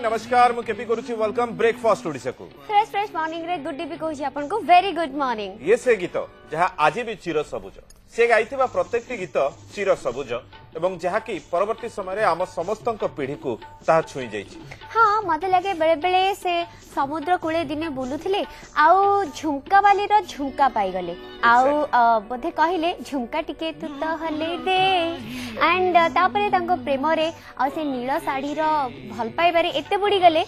नमस्कार मु केपी करूची वेलकम ब्रेकफास्ट ओडिसा को फ्रेश फ्रेश मॉर्निंग रे गुड डे कहूची आपन को वेरी गुड मॉर्निंग। ये से गीत जहा आज भी चिर सबुज से गाइथिबा प्रत्येक गीत चिर सबुज एवं जहा कि परवर्ती समय रे आम समस्तक पीढ़ी को ता छुई जाइछि। हाँ मते लगे बेले बेले से समुद्र कूले दिने बुलुथिले आउ झुमका वाली रो झुमका पाई गले आउ बोधे कहिले झुमका टिके तू तो हले दे एंड तापरे तांको प्रेम रे आ से नील साड़ी रो भल पाइबारे एते बुडी गले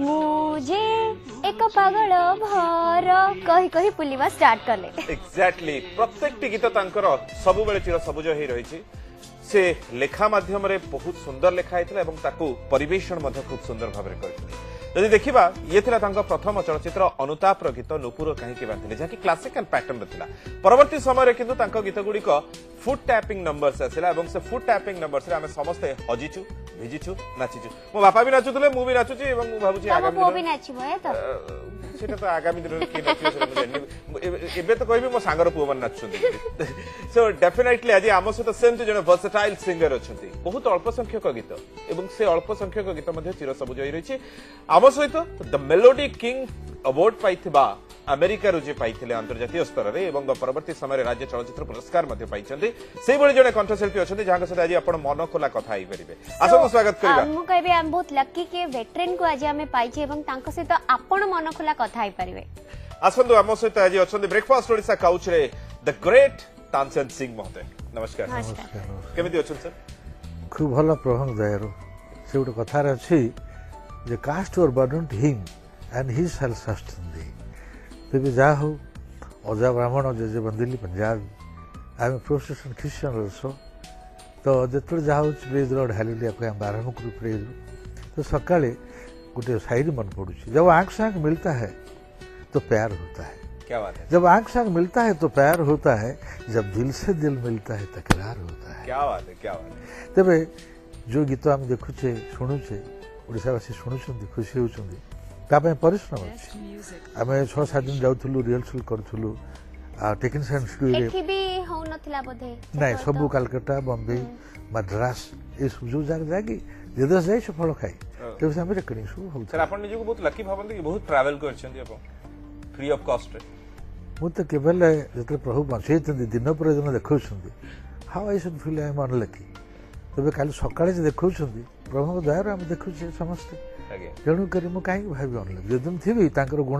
मुझे एक पागल भर कहि कहि पुलिवा स्टार्ट करले। एग्जैक्टली प्रत्येक गीत तांकर सब बेले चिर सबुज हे रहिछि। से लेखा माध्यम रे बहुत सुंदर लेखा हैतला एवं ताकू परिवेषण मध्ये खूब सुंदर भाव रे करथिले। यदि देखिबा ये थिला तांको प्रथम चलचित्र अनुताप रो गीत नुपुर काहे के बांधिले जाकी क्लासिकल पैटर्न रे थिला। परवर्ती समय रे किंतु तांको गीत गुडी को फुट टैपिंग नंबर्स आसिला एवं से फुट टैपिंग नंबर्स रे हमें समस्त हजिछु भिजिछु नाचिछु। मो बापा भी नाचुतले मु भी नाचुची एवं मु भाबुची आगामी वो भी नाचिबो है तो सेटा तो आगामी दिन रे के नाचियो से मु जानि एबे तो कहबी मो सांगर पुओ मन नाचुछन्ती। सो डेफिनेटली आज आम सहित सेमती जने वर्सेटाइल सिंगर अछन्ती बहुत अल्प संख्यक गीत एवं से अल्प संख्यक गीत मध्ये चिर सबुज होई रहिछि। आम सहित द मेलोडी किंग अवार्ड पाइथिबा अमेरिका रो जे पाइथिले अंतर्जातीय स्तर रे एवं परवर्ती समय रे राज्य चलचित्र पुरस्कार मध्ये पाइछन्ती सेही बळे जने कंठशिल्पी अछन्ती जाहां सहित आज आपण मन खोला कथा आइ परिबे। आसो स्वागत करिबा। मु कहबे हम बहुत लकी के वेटरन को आज हमें पाइछि एवं तांको सहित आपण मन खोला कथा आइ परिबे। आसंदो आम सहित आज अछन्ती ब्रेकफास्ट ओडिसा काउच रे द ग्रेट तानसेन सिंह महोदय। नमस्कार। नमस्कार। केमिति अछन सर? खूब भल प्रभु दयारु से गोटे कथार अच्छी जे cast your burden him and he shall sustain thee तेज जहाँ हो अजा ब्राह्मण जे बंदिली Punjab I am professional Christian also तो जो जहाँ प्रेज लॉर्ड हालेलुया को हम आरंभ करूँ प्रेज तो सकाले गोटे शायरी मन पड़ू जब आंख से आंख मिलता है तो प्यार होता है। क्या बात है। जब आंख से आंख मिलता है तो प्यार होता है जब दिल से दिल मिलता है तकरार होता है। क्या बात है क्या बात है। तेबे जो गीत आम देखुचे शुणुचे ओडिशावासी शुणुचंदी खुशी होउचंदी तापे परिश्रम अछि। आमे 6-7 दिन जाउथुलु रिहर्सल करथुलु टेक्निशियन स्टूडियो एठी भी हो नथिला बोधे नहीं सबु कलकत्ता बॉम्बे मद्रास ए सुजो जाग जागी जे जाई सफल खाई तेबे से हम रेकॉर्डिंग शुरू हो। सर आपण निजो को बहुत लकी भाबंती बहुत ट्रैवल करछंदी आपण फ्री ऑफ कॉस्ट रे मु तो केवल जते प्रभु बंचैतंदी दिन पर दिन देखौछंदी how I should feel I am unlucky तेबे काल सकाळे जे देखौछंदी प्रभु दयार हम देखुछे समस्त तेणु करी मु कहीं भावी अनलकी जदम थी तांकर गुण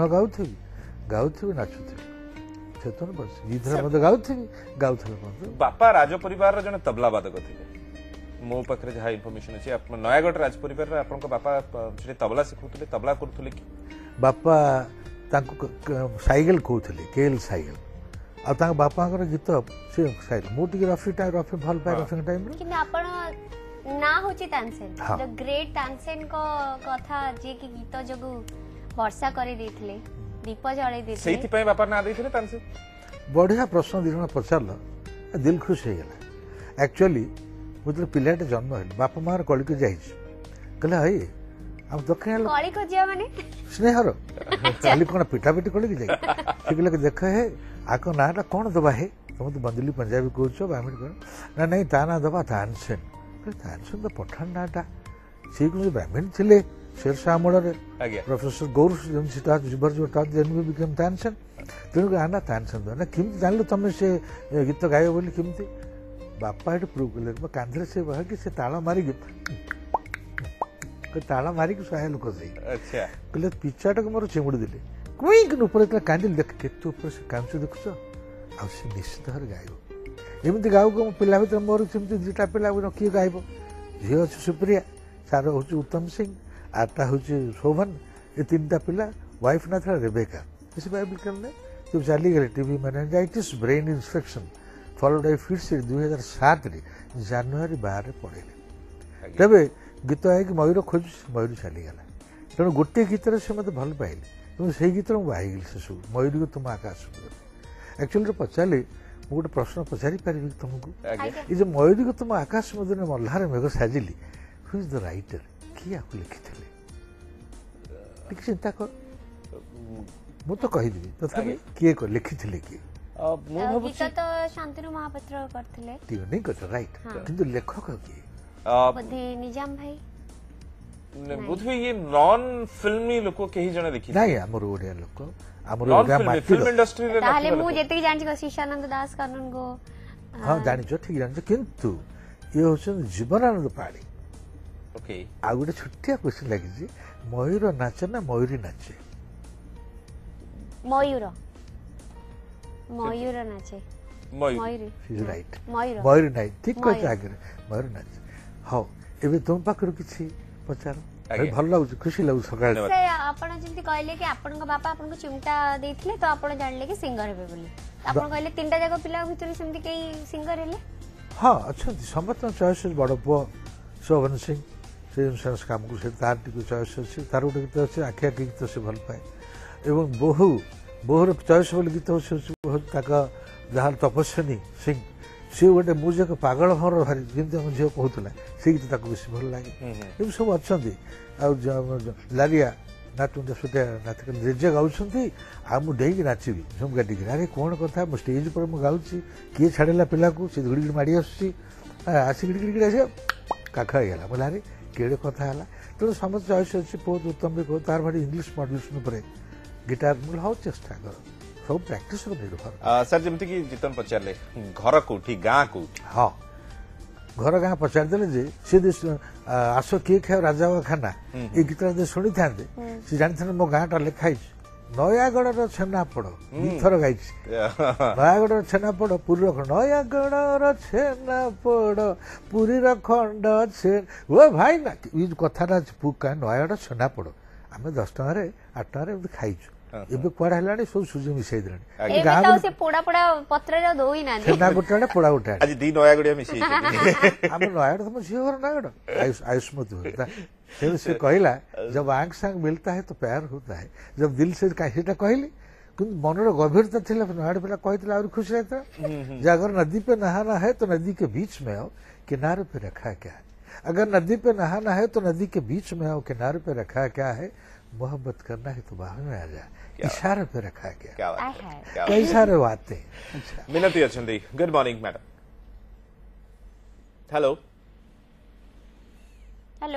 गाउथि नाचुथि चेतन बस गीत मते गाउथि बापा राज परिवार जने तबला वादक थिले मो पाखरे जहा इन्फॉर्मेशन अछि आप नयागढ़ राज परिवार रे आपन को बापा जे तबला सिखुतले तबला करथुले कि बापा तांको साइकिल कहउथले केएल साइकिल आ तांको बापाकर गीत से साइकिल मु टिके रफी भल पाए रफी टाइम रे कि आपण ना होची तानसेन द ग्रेट तानसेन को कथा जे कि गीत जगु वर्षा करे देथिले दीप जळे देथिले सेति पय बापा ना देथिले तानसेन। बढ़िया प्रश्न दिना पचारला दिल खुश हो गला। एक्चुअली मुझे पिलाटे जन्म है बापा मार कली को जाइछ कहले हई हम दक्षिण कली को जिया माने स्नेहर खाली कोन पिटा पिटी कली के जाई ठीक लगे देख हे आको नाटा कोन दबा हे तुम तो बंदली पंजाबी कहछो बामिन कोन ना नहीं ता ना दबा तानसेन तानसेन तो पठान नाटा से कुछ ब्राह्मण थिले शेरशाह मोड़ प्रोफेसर गौर सीता जुबर जो जन्म बिकम तानसेन तेणु आना तानसेन ना किमती जान तुम से गीत गाय बोली किमती बापा ये प्रूव कले कांधे से बह कि से ताला मारिक ताला मारिक सहाय लोक अच्छा कहले पिचाटा को मोर चिमुड़ी देले क्विक ऊपर कांदिल देख केते ऊपर से कांचु देखुछ आ से निश्चित हर गाइबो एमती गाँव को पिला भर मोर सेमती दुटा पिला किए गायब झी अच्छे सुप्रिया सार हूँ उत्तम सिंह आरटा हूँ शोभन ये 3टा पिला वाइफ ना था रेबेका इस बाइबल करने जब चली गए TB meningitis brain infection followed by fits 2007 जनवरी 12 पड़े तेरे गीत है कि मयूर खोज मयूर चलीगला तेणु गोटे गीत से मत भल पाइले से गीत बाहरी से सब मयूर को तुम आकाश एक्चुअली पचारे मु गोटे प्रश्न पचारि पारि तुमको ये जो मयूरी को तुम आकाश मध्य मल्हार मेघ साजिली हु इज द राइटर किए आपको लिखी चिंता कर मु तो कहीदेवी तथापि किए लिखी किए गीत तो शांतिनु महापात्र करथिले ठीक नहीं कह राइट किंतु लेखक किए बोधे निजाम भाई बोधहुए ये नॉन फिल्मी लोक कहीं जने देखी ନାଇଁ ଆମର ଓଡିଆ ଲୋକ ଆମର नॉन ଓଡିଆ फिल्मी ମାଟିର फिल्म इंडस्ट्री रे ତାହେଲେ ମୁଁ ଯେତିକି ଜାଣିଛି ଶୀର୍ଷାନନ୍ଦ ଦାସ କାନୁନଗୋ ହଁ ଜାଣିଛ ଠିକ ଜାଣିଛ କିନ୍ତୁ ଇଏ ହଉଛନ୍ତି ଜୀବନାନନ୍ଦ ପାଢୀ। ओके ଆଉ ଗୋଟେ ଛୋଟିଆ କ୍ୱେଶ୍ଚନ ଲାଗିଛି ମୟୂର ନାଚେ ନା ମୟୂରୀ ନାଚେ? ମୟୂର ମୟୂର ନାଚେ मयूर ମୟୂରୀ ରାଇଟ ମୟୂର ମୟୂରୀ ନାଇଁ ଠିକ ମୟୂର। କହିଛ ଆଗରେ ମୟୂର ନାଚେ। ହଉ ଏବେ ତୁମ ପାଖରୁ କିଛି ପଚାର ଆଜ୍ଞା। ଭଲ ଲାଗୁଛି ଖୁସି ଲାଗୁଛି ସକାଳେ ସେ ଆପଣ ଯେମିତି କହିଲେ କି ଆପଣଙ୍କ ବାପା ଆପଣଙ୍କୁ ଚିମଟା ଦେଇଥିଲେ ତ ଆପଣ ଜାଣିଲେ କି ସିଙ୍ଗର ହେବେ ବୋଲି ତ ଆପଣ କହିଲେ ତିନିଟା ଯାକ ପିଲା ଭିତରୁ ସେମିତି କେହି ସିଙ୍ଗର ହେଲେ ହଁ ଅଛନ୍ତି ସମସ୍ତଙ୍କ ଚଏସ୍ ବଡ ପୁଅ ଶୋଭନ ସିଂ ସେ ଅନୁସାରେ କାମ କରୁଛି ତାର ଟିକେ ଚଏସ୍ ଅଛି ତାର ଗୋଟେ ଗୀତ ଅଛି ଆଖି ଆଖି ଗୀତ ସେ ଭଲ ପାଏ ଏବଂ ବୋହୂର ଚଏସ୍ ବୋଲି ଗୀତ ହେଉଛି ତାଙ୍କ ଯାହା ତପସ୍ୱିନୀ ସିଂ ସିଏ ଗୋଟେ ମୁଁ ଯେ ପାଗଳ ଘର ଭାରି ଯେମିତି ଆମ ଝିଅ କହୁଥିଲା ସେ ଗୀତ ତାକୁ ବେଶୀ ଭଲ ଲାଗେ ଏମିତି ସବୁ ଅଛନ୍ତି ଆଉ ଲାରିଆ ନାଚୁଛନ୍ତି ସେଟା ନାଚ ଜେଜେ ଗାଉଛନ୍ତି ଆଉ ମୁଁ ଡେଇକି ନାଚିବି ଝୁମକା ଟିକେ ଆରେ କ'ଣ କଥା ମୁଁ ଷ୍ଟେଜ୍ ଉପରେ ମୁଁ ଗାଉଛି କିଏ ଛାଡ଼ିଲା ପିଲାକୁ ସେ ଘିଡ଼ି ମାଡ଼ି ଆସୁଛି ଆସି ଗିଡ଼ି ଆସିବ କାଖ ହେଇଗଲା ବୋଲେ ଆରେ କେଡ଼େ କଥା ହେଲା ତେଣୁ ସମସ୍ତେ ଚଏସ୍ ଅଛି ପୁଅ ଉତ୍ତମ ବି କହୁ ତାର ଭାରି ଇଂଲିଶ ମଡୁଲେସନ୍ ଉପରେ ଗିଟାର ମୁଁ ହଉ ଚେଷ୍ଟା କର ସବୁ ପ୍ରାକ୍ଟିସ୍ ଉପରେ ନିର୍ଭର सर जमती कि जीतन पचारे घर कोठी गाँ कोठी ହଁ ଘର ଗାଁ ପଚାରିଦେଲେ ଯେ ସେ ଆସ କିଏ ଖାଅ ରାଜା ଖାନା ଏ ଗୀତଟା ଯଦି ଶୁଣିଥାନ୍ତେ ସେ ଜାଣିଥାନ୍ତେ ମୋ ଗାଁଟା ଲେଖା ହେଇଛି ନୟାଗଡ଼ର ଛେନାପୋଡ଼ ଦିଥର ଗାଇଛି ନୟାଗଡ଼ର ଛେନାପୋଡ଼ ପୁରୀର ଖଣ୍ଡ ନୟାଗଡ଼ର ଛେନାପୋଡ଼ ପୁରୀର ଖଣ୍ଡ ଓ ଭାଇ ନା ଏଇ କଥାଟା ନୟାଗଡ଼ ଛେନାପୋଡ଼ ଆମେ 10 ଟଙ୍କାରେ 8 ଟଙ୍କାରେ ଏମିତି ଖାଇଛୁ ଏବେ କୁଆଡେ ହେଲାଣି ସବୁ ସୁଜି ମିଶାଇ ଦେଲାଣି ଏବେ ତ ସେ ପୋଡା ପୋଡା ପତ୍ରରେ ଦଉଇ ନାହାନ୍ତି ଛେନା ଗୋଟେ ଆଡେ ପୋଡା ଗୋଟେ ଆଡେ आज दी नयागढ़िया मिसी ଆମ ନୟାଗଡ଼ ତମ ଝିଅ ଘର ନୟାଗଡ଼ आयुष्मत होता तेणु से कहला जब आंख सांग मिलता है तो प्यार होता है जब दिल से सेटा कहली କିନ୍ତୁ ମନର ଗଭୀରତା ଥିଲା ନୟାଗଡ଼ ପିଲା କହିଥିଲା ଆହୁରି ଖୁସି ଲାଗିଥିଲା ଯେ अगर नदी पे नहाना है तो नदी के बीच में आओ किनारे पे रखा क्या है अगर नदी पे नहाना है तो नदी के बीच में आओ किनारे पे रखा क्या है मोहब्बत करना है तो बाहर में आ जाए इशारे पे रखा क्या क्या बात आय है, हाय। क्या कई सारे बातें मिनती अच्छी good morning madam hello hello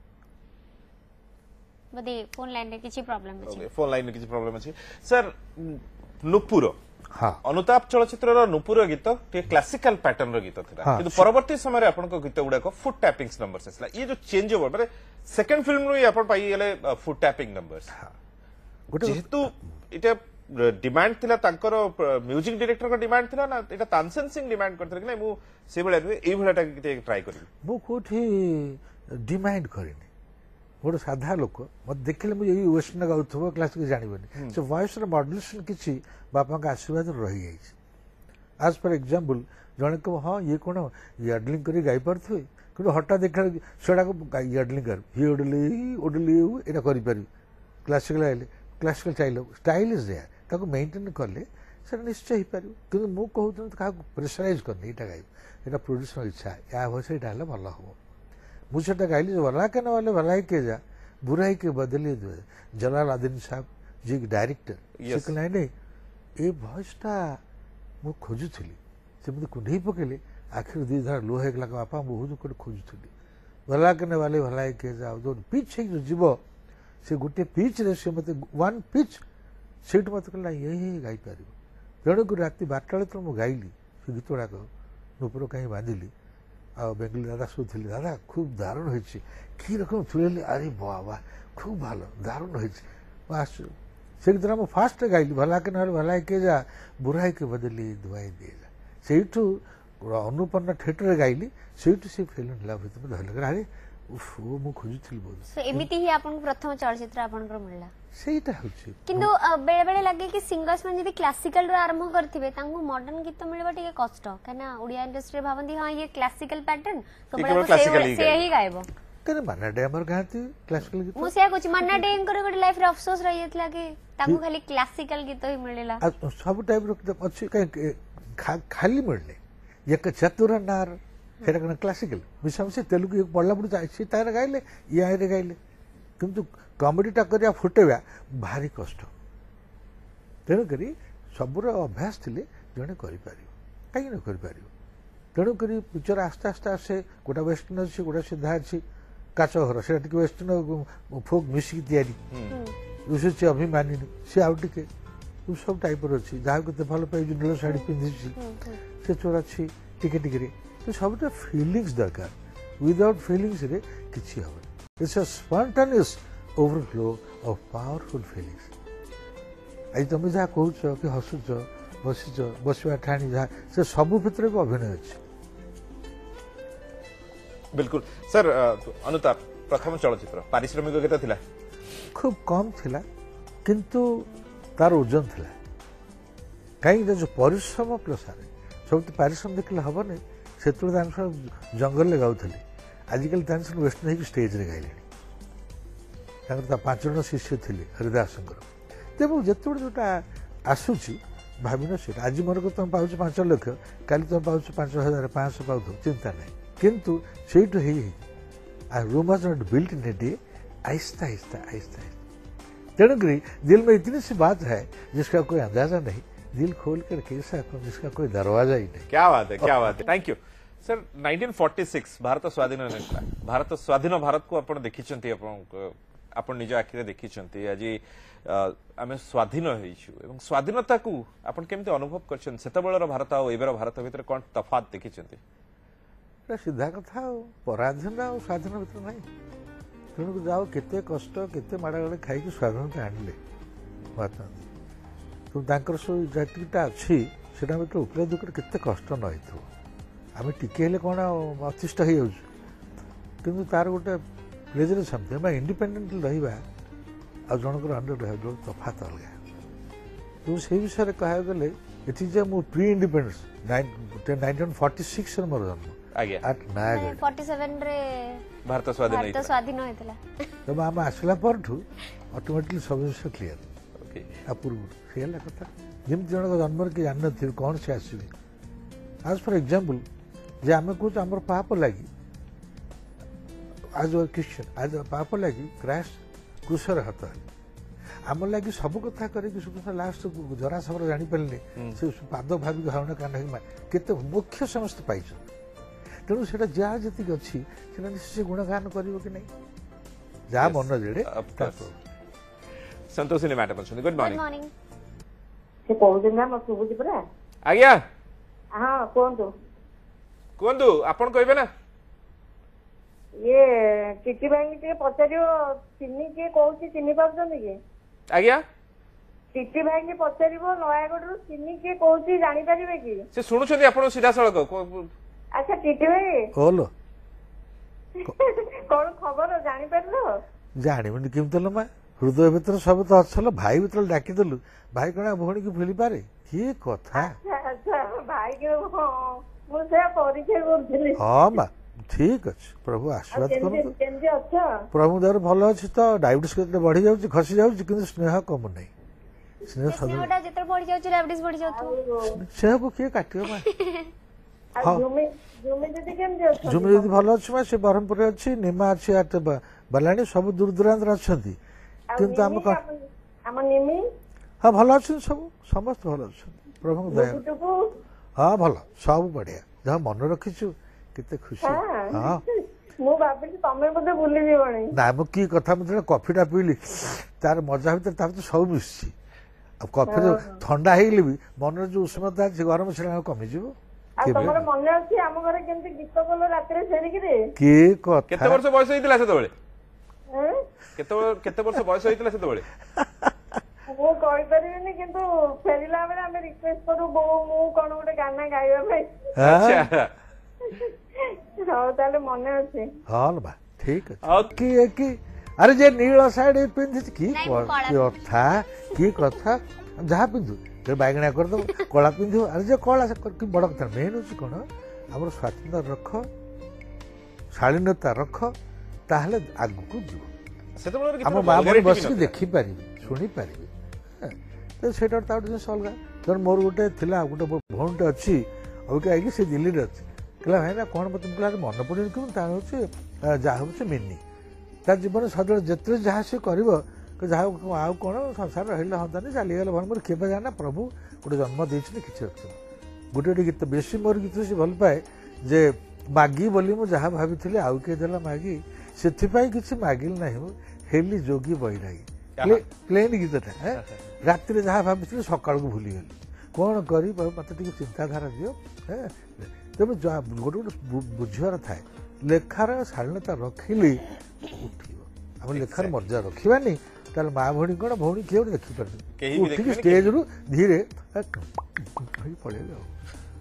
बोधे फोन लाइन रे किछि प्रॉब्लम अछि फोन लाइन में किसी प्रॉब्लम अच्छी सर नुपुर हाँ अनुताप चलचित्र नुपुर गीत क्लासिकल पैटर्न गीत था हाँ, किंतु परवर्ती समय आपन गीत गुड़ाक फुट टैपिंग नंबर्स आसला ये जो चेंज ओवर माने सेकंड फिल्म नु आपन पाई गेले फुट टैपिंग नंबर्स गोटे जेहेतु इटा डिमांड थिला तांकर म्यूजिक डायरेक्टर का डिमांड थिला ना इटा तानसेन सिंह डिमांड करथि कि नै मु से बेला ए बेलाटा ट्राई करबी ମୁଁ କୋଉଠି ଡିମାଣ୍ଡ କରିନି ଗୋଟେ ସାଧା ଲୋକ ମତେ ଦେଖିଲେ ମୁଁ ଏଇ ୱେଷ୍ଟର୍ଣ୍ଣ ଗାଉଥିବ କ୍ଲାସିକ ଜାଣିବନି ସେ ଭଏସର ମଡୁଲେସନ କିଛି ବାପାଙ୍କ ଆଶୀର୍ବାଦରୁ ରହିଯାଇଛି ଆଜ୍ ଫର୍ ଏକ୍ଜାମ୍ପଲ ଜଣେ କହିବ ହଁ ଇଏ କ'ଣ ୟାର୍ଡଲିଂ କରି ଗାଇପାରୁଥିବେ କିନ୍ତୁ ହଠାତ୍ ଦେଖିଲା ସେଟାକୁ ୟାର୍ଡଲିଂ କର ହି ଓଡଲି ଏଇଟା କରିପାରିବି କ୍ଲାସିକାଲ ଷ୍ଟାଇଲ ଇଜ୍ ଦେୟାର ତାକୁ ମେଣ୍ଟେନ୍ କଲେ ସେଟା ନିଶ୍ଚୟ ହେଇପାରିବ କିନ୍ତୁ ମୁଁ କହୁଥିଲି କାହାକୁ ପ୍ରେସରାଇଜ କରିନି ଏଇଟା ଗାଇବ ଏଇଟା ପ୍ରଡ୍ୟୁସର ଇଚ୍ଛା ୟା ଭଏସ ଏଇଟା ହେଲେ ଭଲ ହବ ମୁଁ ସେଟା ଗାଇଲି ଭଲା के नवाले भलाई के जा बुराई के बदले जलालुद्दीन साहब जी डायरेक्टर Yes. से कहला नहीं ए भॉइसटा मु खोजुथली से मते कुंढई पकेले आखिर दी धार लो हेगला का बापा बहुत कोड खोजुथली भला के नवाले भलाई के जा जो पिच है जो जीव से गुटे पिच रे से मते वन पिच सेट मते कहला यही गाई पारिबो जण को राती 12 तो मु गाइली से गीतडा को नुपुर कहीं बांधिली आ बेंगली दादा शुद्धिली दादा खूब दारुण হয়েছে কি রকম তুলেলি আরে বাবা খুব ভালো দারুণ হয়েছে বাস সেদিন আমি ফার্স্ট গাইলি ভলা কে নহলে ভলাই কে যা বুড়াই কে বদলি দুয়াই দিয়ে যা সেইটু ଅନୁପନ୍ନା ଥିଏଟରରେ ଗାଇଲି ସେଇଠୁ ସେ ଫେଲ୍ ଇନ୍ ଲଭ୍ ହେଇଥିଲେ ଧରିଲେ ଆରେ ଉଫ୍ ମୁଁ ଖୋଜୁଥିଲି ବହୁତ ସୋ ଏମିତି ହିଁ ଆପଣଙ୍କୁ ପ୍ରଥମ ଚଳଚ୍ଚିତ୍ର ଆପଣଙ୍କର ମିଳିଲା ସେଇଟା ହେଉଛି କିନ୍ତୁ ବେଳେ ବେଳେ ଲାଗେ କି ସିଙ୍ଗର୍ସ ମାନେ ଯଦି କ୍ଲାସିକାଲ ରୁ ଆରମ୍ଭ କରିଥିବେ ତାଙ୍କୁ ମଡର୍ନ ଗୀତ ମିଳିବା ଟିକେ କଷ୍ଟ କାହିଁକିନା ଓଡିଆ ଇଣ୍ଡଷ୍ଟ୍ରିରେ ଭାବନ୍ତି ହଁ ଇଏ କ୍ଲାସିକାଲ ପ୍ୟାଟର୍ନ ସେ ହିଁ ଗାଇବ କାରଣ ମାନ୍ନା ଡେ ଆମର ଗାଆନ୍ତି କ୍ଲାସିକାଲ ଗୀତ ମୁଁ ସେୟା କହୁଛି ମାନ୍ନା ଡେଙ୍କର ଗୋଟେ ଲାଇଫରେ ଅଫସୋସ ରହିଯାଇଥିଲା କି ତାଙ୍କୁ ଖାଲି କ୍ଲାସିକାଲ ଗୀତ ହିଁ ମିଳିଲା ଆଉ ସବୁ ଟାଇପ୍ର ଅଛି କାହିଁକି ଖାଲି ମିଳିଲେ ଏକ ଚତୁର ନାର ସେଇଟା କ'ଣ କ୍ଲାସିକାଲ ମିଶାମିଶି ତେଲୁଗୁ ପଢ଼ିଲା ପଡ଼ୁ ସେ ତାର ଗାଇଲେ ଇଆରେ ଗାଇଲେ କିନ୍ତୁ କମେଡିଟା କରିବା ଫୁଟେଇବା ଭାରି କଷ୍ଟ ତେଣୁକରି ସବୁର ଅଭ୍ୟାସ ଥିଲେ ଜଣେ କରିପାରିବ କାହିଁକି ନ କରିପାରିବ ତେଣୁକରି ପିକ୍ଚର ଆସ୍ତେ ଆସ୍ତେ ଆସେ ଗୋଟା ୱେଷ୍ଟର୍ଣ୍ଣ ଅଛି ଗୋଟା ସିଧା ଅଛି କାଚ ଘର ସେଇଟା ଟିକେ ୱେଷ୍ଟର୍ଣ୍ଣ ଫୋକ୍ ମିଶିକି ତିଆରି ଦିଶୁଛି ଅଭିମାନିନୀ ସେ ଆଉ ଟିକେ ସବୁ ଟାଇପ୍ର ଅଛି ଯାହାକୁ କେତେ ଭଲ ପାଇଛି ନୀଳ ଶାଢ଼ୀ ପିନ୍ଧିଛି ସେ ଚୋର ଅଛି ଟିକେ ଟିକେରେ ସବୁଟା ଫିଲିଙ୍ଗସ୍ ଦରକାର ୱିଦାଉଟ୍ ଫିଲିଙ୍ଗସରେ କିଛି ହେବନି it's a spontaneous overflow of powerful feelings ଆଜି ତମେ ଯାହା କହୁଛ କି ହସୁଛ ବସିଛ ବସିବା ଠାଣି ଯାହା ସେ ସବୁ କ୍ଷେତ୍ରରେ ବି ଅଭିନୟ ଅଛି बिल्कुल सर अनुताप प्रथम चलचित्र पारिश्रमिक केते थिला खूब कम थिला किंतु तार ओजन थिला कहीं जो परिश्रम प्लस आरे सब तो परिश्रम देखले हबने सेतु डांसर जंगल ले गाउथले आजिकल डांसर वेस्टर्न है स्टेज रे गाइले तांकर ता 5 जन शिष्य थिले हरिदास शंकर तेबु जेतुड जोटा आसुची भाबिनो से आज मोर को तुम पाउछ 5 लाख काली तुम पाउछ 5500 पाउथ चिंता नहीं किंतु सेठ Rome was not built in a day आहिस्ता आहिस्ता आहिस्ता तेणुकरी दिल में इतनी सी बात है जिसका कोई अंदाजा नहीं दिल खोल कर कैसा जिसका कोई दरवाजा ही नहीं क्या बात है थैंक यू सर 1946 भारत स्वाधीन होता भारत स्वाधीन भारत को आपण देखिचंती आपण निज आखिरे देखिचंती आज आमे स्वाधीन होइछु एवं स्वाधीनता को आपण केमते अनुभव करछन सेतबेलर भारत आ एबेर भारत भीतर कोन तफात देखिचंती सीधा कथा पराधीन आ स्वाधीन भीतर ना तेणुक जाओ केते कष्ट केते माड़ागड़े खाई स्वाधीनता आणले तुम तांकर सब जातिटा अच्छी से उपलब्ध कर केते कष्ट न आम टिके कौन अतिष्ठ हो जाऊँ कि तार गोटे प्लेजर समथिंग आम इंडिपेंडेंट रहा आ जनकर अंडर रहा जो तफात अलग तो से विषय कह गले ये मु प्री इंडिपेंडेंस 1946 मोर जन्म at Nayagad 47 रे भारत स्वाधीन होइतला तब आम आसला परठू ऑटोमेटिकली सब विषय क्लियर ओके अपूर्व सेला कथा जेम जन जन्म के जान नथि कोन से आसीबे आज फॉर एग्जांपल जे आमे कुछ हमर पाप लागी आज क्रिश्चियन आज पाप लागी क्राइस्ट क्रूसर हत आम लगी सब कथा कर लास्ट जरा सब जानी पारे से पाद भावी धारण कान केते मुख्य समस्त पाई तेणु से जहाँ जी अच्छी निश्चय गुणगान कर जहाँ मन जेड़े संतोषिनी मैडम गुड मॉर्निंग से कहउछन ना मत सुबुची परा आज्ञा हां कोंतु आपण कहबे ना ये चिट्ठी बैंक के पचारियो चिन्नी के कहउची चिन्नी पाउछन के आज्ञा चिट्ठी बैंक के पचारिबो नयागढ़ रु चिन्नी के कहउची जानि परिबे की से सुनुछथि आपण सीधा सड़क अच्छा चिट्ठी भाई बोलो कौन खबर जानी पारलो जानबी केमती लो माँ हृदय भीतर सब तो अच्छल भाई भीतर डाकिदेलु भाई कण भौणी की भूली पारे कि कथा अच्छा भाई के मुझे परिचय करथिली हां माँ ठीक अछि प्रभु आशीर्वाद करु केमती अच्छा प्रभु दर भलो अछि तो डायबिटीज केते बढ़ी जाउछि खसी जाउछि किंतु स्नेह कम नै स्नेह स्नेहटा जेतर बढ़ी जाउछि डायबिटीज बढ़ी जाउछि स्नेह को के काटियो माँ जुमी जदि भल अच्छे माँ से ब्रह्मपुर अच्छी निमा अच्छी बलाणी सब दूर दूरांत अच्छा किंतु हाँ भल अच्छे सब समस्त भल अच्छे प्रभु दया हाँ भल सब बढ़िया जहाँ मन रखीचु केते खुशी हाँ ना मु की कथा मुझे कॉफीटा पीली तार मजा भीतर तो सब मिसी अब कॉफी ठंडा हो भी मन जो उष्णता गरम से कमिज तमर मन अछि हम घरे केमति गीत बोलो रात्रि सेरिक रे के कथा केते वर्ष बयस होइतिला सेते बेले केते वर्ष बयस होइतिला सेते बेले मु कहि परिबिनी किंतु फेरिला बेले हम रिक्वेस्ट करू बो मु कोन गोटे गाना गाइबा भाई अच्छा हां ताले मन अछि हां बा ठीक है की अरे जे नील साड़ी पिंधि की कथा की कथा जहाँ पिंधु बैगणा करदे कला पिंधु अरे जो कला कि बड़ कथा मेन हूँ कौन आम स्वाधीनता रख शालीनता रख ताहले आगू जीव आम माँ बड़ी बस देखिपारे शुणी पारे तो से जिन अलग धर मोर गोटे गोटे भौणटे अच्छी अबिका आई से दिल्ली में अच्छी कहला भाई ना कौन मतलब कहला मन पड़े कि हूँ जहाँ हूँ मिनी तार जीवन सदा जिते जहाँ सी कर जहाँ आउ कौन संसार रहा हाँ चलीगला भल मोर केवे जाना प्रभु गोटे जन्म देते किसी रख गोटे गोटे गीत बेसी मोर गीत से भल पाए जे मागी बोली मुझे जहाँ भाभी आउ किए देला मागी ସେଥିପାଇଁ କିଛି ମାଗିଲି ନାହିଁ ମୁଁ ହେଲି ଯୋଗୀ ବୈରାଗୀ ପ୍ଲେନ୍ ଗୀତଟା ରାତିରେ ଯାହା ଭାବିଥିଲି ସକାଳକୁ ଭୁଲିଗଲି କ'ଣ କରିବ ମୋତେ ଟିକେ ଚିନ୍ତାଧାରା ଦିଅ ତେଣୁ ଗୋଟେ ଗୋଟେ ବୁଝିବାର ଥାଏ ଲେଖାର ଶାଳୀନତା ରଖିଲି ଉଠିବ ଆମେ ଲେଖାର ମର୍ଯ୍ୟାଦା ରଖିବାନି ତାହେଲେ ମା ଭଉଣୀ କ'ଣ ଭଉଣୀ କିଏ ଗୋଟେ ଦେଖିପାରୁନି ଉଠିକି ଷ୍ଟେଜରୁ ଧୀରେ ପଳେଇଲେ ଆଉ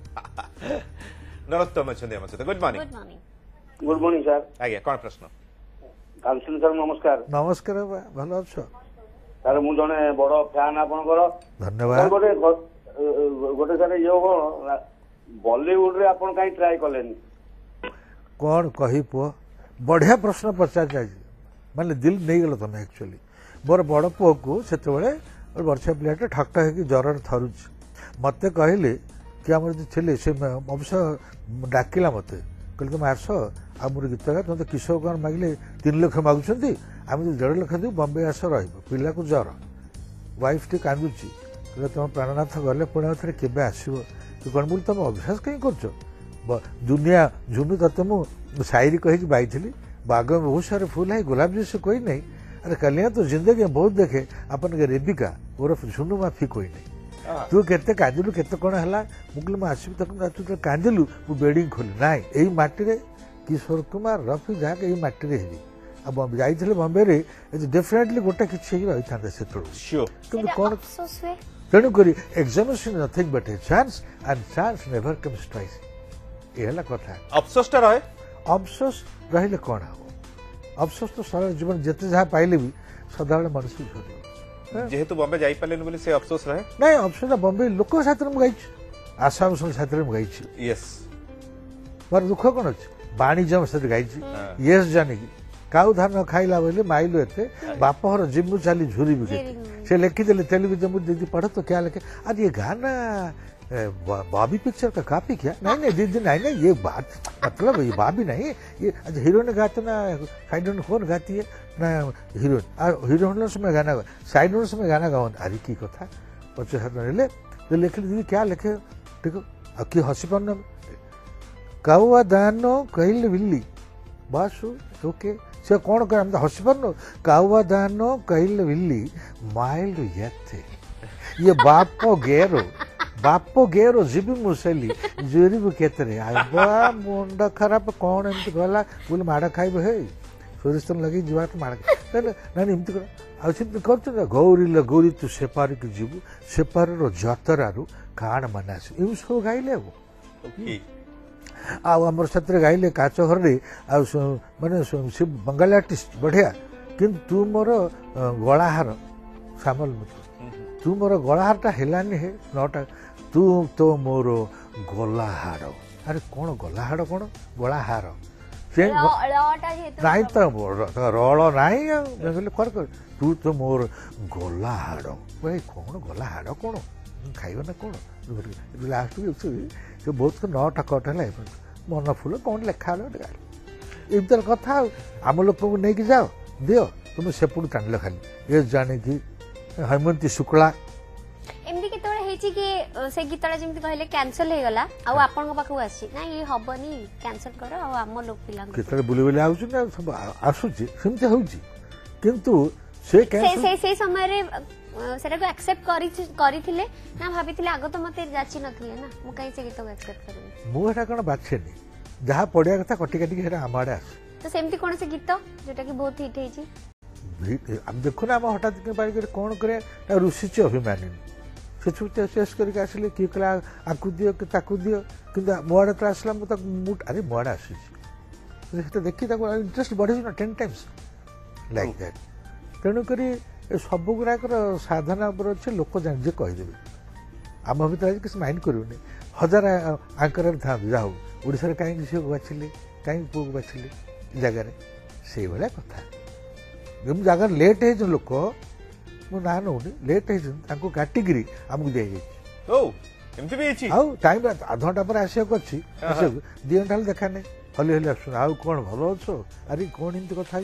ନରୋତ୍ତମ ଅଛନ୍ତି ଆମ ସହିତ good morning good morning good morning sir ଆଜ୍ଞା କ'ଣ ପ୍ରଶ୍ନ काउंसिल सर नमस्कार ନମସ୍କାର ଭଲ ଅଛ सर मु जने बड़ फैन आपनकर ଧନ୍ୟବାଦ गोटे गोटे सर ये कौन बॉलीवुड रे आपन काई ट्राई कलेनी କ'ଣ କହି ପୁଅ ବଢ଼ିଆ ପ୍ରଶ୍ନ ପଚାରିଛ ଆଜି ମାନେ ଦିଲ ନେଇଗଲ ତମେ ଆକ୍ଚୁଆଲି ମୋର ବଡ଼ ପୁଅକୁ ସେତେବେଳେ ଗୋଟେ ବର୍ଷିଆ ପିଲାଟେ ଠକ୍ଟ ହେଇକି ଜ୍ୱରରେ ଥରୁଛି ମୋତେ କହିଲେ କି ଆମର ଯେ ଥିଲେ ସେ ଅବଶ୍ୟ ଡାକିଲା ମୋତେ କହିଲେ ତୁମେ ଆସ ଆଉ ମୋର ଗୀତ ଗାଏ ତୁମେ ତ କିଶୋର କୁମାର ମାଗିଲେ 3 ଲକ୍ଷ ମାଗୁଛନ୍ତି ଆମେ ଯଦି 1.5 ଲକ୍ଷ ଦେବୁ ବମ୍ବେ ଆସ ରହିବ ପିଲାକୁ ଜ୍ୱର ୱାଇଫ୍ଟି କାନ୍ଦୁଛି କହିଲେ ତୁମ ପ୍ରାଣନାଥ ଗଲେ ପୁଣି ଆଉ ଥରେ କେବେ ଆସିବ ତୁ କ'ଣ ବୋଲି ତୁମେ ଅଭ୍ୟାସ କାହିଁ କରୁଛ दुनिया झुनू तत्व मु शायरी कही बाईली बागों में बहुत सारे फूल है गुलाब जैसे कोई नहीं अरे कलियां तो जिंदगी में बहुत देखे अपन के रेबिका उर्फ झुनू माफी कोई नहीं तू केते कांदिलु केते कोण हला मुगल में आसबि तक तू तो कांदिलु मु बेडिंग खोली नाई एई माटी रे किशोर कुमार रफी जाके एई माटी रे हेबी अब जाइथिले बॉम्बे रे डेफिनेटली गोटे किछि ही रही थांदे सेतळु श्योर କିନ୍ତୁ କ'ଣ अफसोस हुए ତେଣୁକରି examination nothing but a chance and chance never comes twice ଏ ହେଲା କଥା ଅଫସୋସଟା ରହେ ଅଫସୋସ ରହିଲେ କ'ଣ ହବ ଅଫସୋସ ତ ସାରା ଜୀବନ ଯେତେ ଯାହା ପାଇଲେ ବି ସଦାବେଳେ ମନକୁ ଝରିବ ଯେହେତୁ ବମ୍ବେ ଯାଇପାରିଲେନି ବୋଲି ସେ ଅଫସୋସ ରହେ ନାଇଁ ଅଫସୋସ ବମ୍ବେ ଲୋକ ସାଥିରେ ମୁଁ ଗାଇଛି ଆଶା ଭୂଷଣ ସାଥିରେ ମୁଁ ଗାଇଛି ୟେସ୍ ମୋର ଦୁଃଖ କ'ଣ ଅଛି ବାଣିଜ୍ୟ ସାଥିରେ ଗାଇଛି ୟେସ୍ ଜାଣିକି କାଉ ଧାନ ଖାଇଲା ବୋଲି ମାଇଲୁ ଏତେ ବାପଘର ଜିମୁ ଚାଲି ଝୁରିବି କେତେ से लिखी दिले तेलुगु जब दीदी पढ़ो तो क्या लिखे अरे ये गाना बॉबी पिक्चर का कॉपी किया नहीं नहीं दीदी नहीं नहीं ये बात मतलब ये बॉबी नहीं ये हीरोइन गाते ना साइड कौन गाती है ना हीरोइन हीरोइन समय गाना साइड समय गाना गाओ अरे की कथा 50 ले तो लिख दीदी क्या लिखे देखो कि हसी पान कौआ दानो कहल बिल्ली बस ओके से कौन कर हसी पार्न कावा दानो कहल बिल्ली माइल्ड येथे ये बाप गेरो जीबी मुसली जुरीबु केतरे आबा मुंड खराब कौन एमती गला बोले माड़ खाइब हे सोरिस्तन लगी जीवा तो माड़ ना एमती कर आ गौरी ल गौरी तू सेपारी के जीवु सेपारी रो जतरारू काण मनास एम सब गाइले ओके आमर साथ गाइले काच घर माने से बंगाली आर्टिस्ट बढ़िया किंतु तू मोर गलाहार सामल मित्र तू मोर गलाहारटा हेलानी है नटा तू तो मोर गलाहार अरे कौन गलाहार कौन गलाहार से नाई तो रल नाई कर तू तो मोर गलाहार भाई कौन गलाहार कौन खाइब ना कौन लास्ट से बहुत नटा कट है मन फुल कौन लेखा एमती कथा आम लोक को लेकिन जाओ दियो तुम सेपटू टाणिल खाली ये जाने कि हेमंती शुक्ला एमती केतबेले हेची कि से गीतटा जेमती कहले कैंसिल हे गला आ आपन को पाखु आसी ना ये हबनी कैंसिल करो आ आम लोक पिला केतरे बुली बुली आउछु ना सब आसुची सेमती होउची किंतु से समय रे सेटा को एक्सेप्ट करिथिले ना भाबिथिले आगो तो मते जाची नथिले ना मु काई से गीत को एक्सेप्ट करबी मु एटा कोन बाछेनी जहा पडिया कथा कटी कटी हेरा आमाडे आस तो सेमती कोन से गीत जेटा कि बहुत हिट हेची अब देखो ना हम हठात के बारी करे कोन करे रुसिची अभिमानी से छुटे शेष करके आसले की कला आकु दियो कि ताकु दियो किंतु मोआडे तो आसला मु तक मुट अरे मोआडे आसी से देखि ताको इंटरेस्ट बढ़ी ना 10 टाइम्स लाइक दैट तेणु करी सब गुराक साधना उपर अच्छे लोक जान कहीदेवे आम भर आज किसी माइंड करूनी 1000 आंकर था जाऊ ओडिशा कहीं झील को बाछिले कहीं पुओ को बाछिले जगार से भाया कथा जो जगह लेट है लोक मो ना नौनी लेट है काटिकी आमको दी जाए टाइम आध घंटा पर आसक अच्छी 2 घंटा देखा नहीं हली हली आस कौन भल अच्छ अरे कौन एमती कथा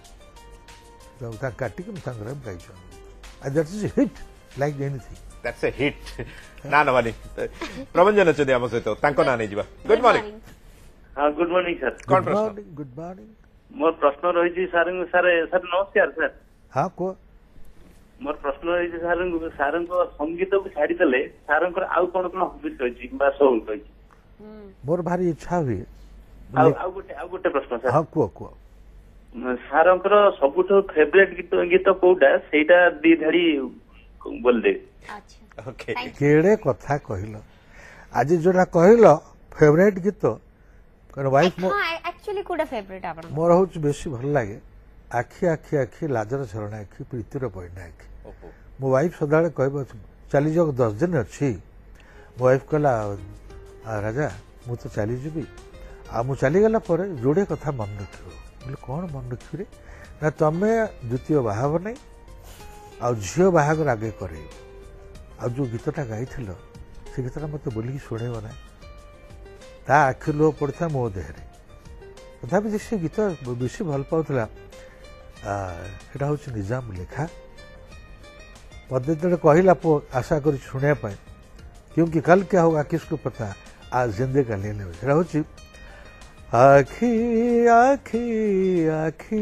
काटिकी that's a hit like anything that's a hit ना नवानी प्रबंधन अच्छे आम सहित तांको ना नहीं जिबा गुड मॉर्निंग हां good morning sir good morning मोर प्रश्न रही सार सार सर नमस्कार सर हाँ कुह मोर प्रश्न रही सार सार संगीत को छाड़ीदे सार आउ कौन कौन हबिट रही सौक रही मोर भारी इच्छा हुए आउ गोटे प्रश्न सर हाँ कुह कुह सार सबुठ फेवरेट गीत गीत कोटा सेटा दी धाड़ी बोल दे अच्छा ओके Thank you. केड़े कथा कहल आज जोटा कहल फेवरेट गीत कारण वाइफ हाँ एक्चुअली कोडा फेवरेट आपण मोर हूँ बेसी भल लगे आखि आखि आखि लाजर झरणा आखि प्रीतिर पैना आखि मो वाइफ सदा कह चली जाओ 10 दिन अच्छी मो वाइफ कहला राजा मु तो चली जी आ मु चलीगला जोड़े कथा मन रख बोले कौन मन रखी रे ना तुम द्वितीय बाहाब नहीं आ झील बाहागर आगे करे आ जो गीतटा गाई से गीतटा मत बोलिकी शुणेब ना ता आखि लुह पड़ता मो देहरे तथापि से गीत बेसी भल पाला सेटा हूँ निजाम लेखा मत जो कहला पो आशा कर शुणा क्योंकि कल क्या होगा किसको पता आज जिंदगी का लेने में सेटा हूँ आखि आखि आखि